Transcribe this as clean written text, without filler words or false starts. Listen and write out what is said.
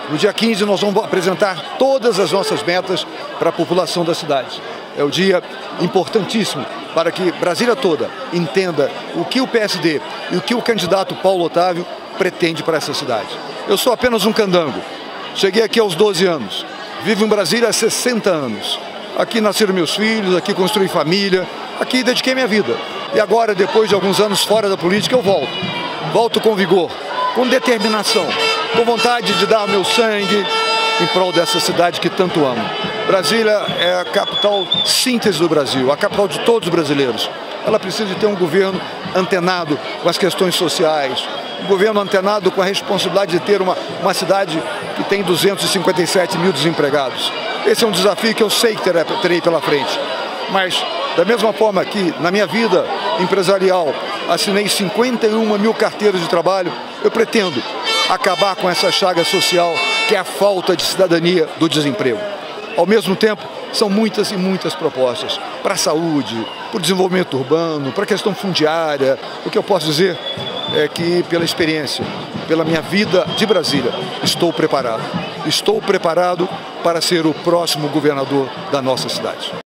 No dia 15 nós vamos apresentar todas as nossas metas para a população da cidade. É o dia importantíssimo para que Brasília toda entenda o que o PSD e o que o candidato Paulo Otávio pretende para essa cidade. Eu sou apenas um candango. Cheguei aqui aos 12 anos. Vivo em Brasília há 60 anos. Aqui nasceram meus filhos, aqui construí família, aqui dediquei minha vida. E agora, depois de alguns anos fora da política, eu volto. Volto com vigor, com determinação, com vontade de dar meu sangue em prol dessa cidade que tanto amo. Brasília é a capital síntese do Brasil, a capital de todos os brasileiros. Ela precisa de ter um governo antenado com as questões sociais, um governo antenado com a responsabilidade de ter uma cidade que tem 257 mil desempregados. Esse é um desafio que eu sei que terei pela frente. Mas, da mesma forma que na minha vida empresarial assinei 51 mil carteiras de trabalho, eu pretendo acabar com essa chaga social que é a falta de cidadania do desemprego. Ao mesmo tempo, são muitas e muitas propostas para a saúde, para o desenvolvimento urbano, para a questão fundiária. O que eu posso dizer é que, pela experiência, pela minha vida de Brasília, estou preparado. Estou preparado para ser o próximo governador da nossa cidade.